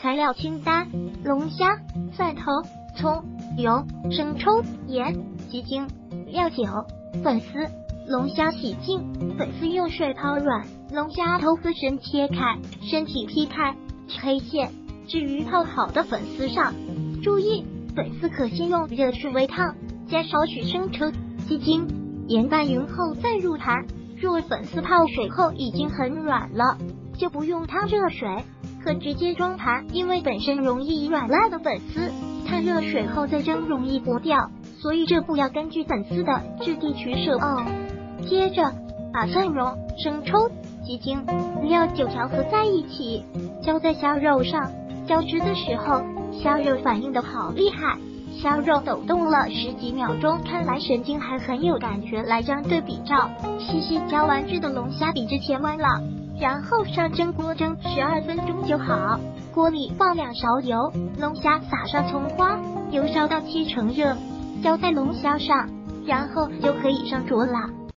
材料清单：龙虾、蒜头、葱、油、生抽、盐、鸡精、料酒、粉丝。龙虾洗净，粉丝用水泡软，龙虾头丝身切开，身体劈开，黑线置于泡好的粉丝上。注意，粉丝可先用热水煨烫，加少许生抽、鸡精、盐拌匀后再入盘。若粉丝泡水后已经很软了，就不用烫热水，可直接装盘，因为本身容易软烂的粉丝，烫热水后再蒸容易剥掉，所以这步要根据粉丝的质地取舍哦。接着把蒜蓉、生抽、鸡精、料酒调和在一起，浇在虾肉上。浇汁的时候，虾肉反应的好厉害，虾肉抖动了10几秒钟，看来神经还很有感觉。来张对比照，细细浇完汁的龙虾比之前弯了，然后上蒸锅蒸12分钟就好。锅里放2勺油，龙虾撒上葱花，油烧到70%热，浇在龙虾上，然后就可以上桌了。